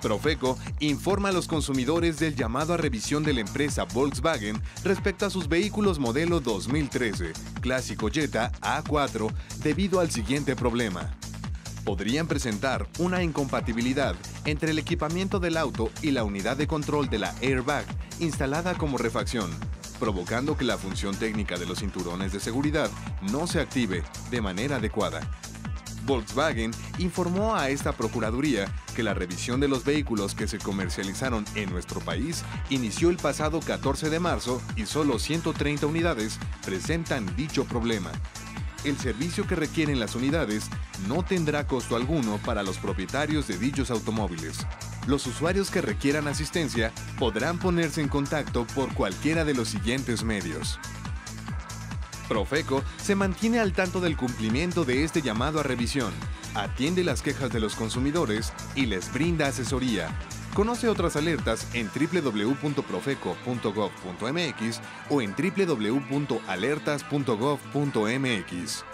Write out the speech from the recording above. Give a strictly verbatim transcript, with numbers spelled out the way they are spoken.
Profeco informa a los consumidores del llamado a revisión de la empresa Volkswagen respecto a sus vehículos modelo dos mil trece, clásico Jetta A cuatro, debido al siguiente problema. Podrían presentar una incompatibilidad entre el equipamiento del auto y la unidad de control de la airbag instalada como refacción, provocando que la función técnica de los cinturones de seguridad no se active de manera adecuada. Volkswagen informó a esta Procuraduría que la revisión de los vehículos que se comercializaron en nuestro país inició el pasado catorce de marzo y solo ciento treinta unidades presentan dicho problema. El servicio que requieren las unidades no tendrá costo alguno para los propietarios de dichos automóviles. Los usuarios que requieran asistencia podrán ponerse en contacto por cualquiera de los siguientes medios. Profeco se mantiene al tanto del cumplimiento de este llamado a revisión, atiende las quejas de los consumidores y les brinda asesoría. Conoce otras alertas en doble u doble u doble u punto profeco punto gov punto m x o en doble u doble u doble u punto alertas punto gov punto m x.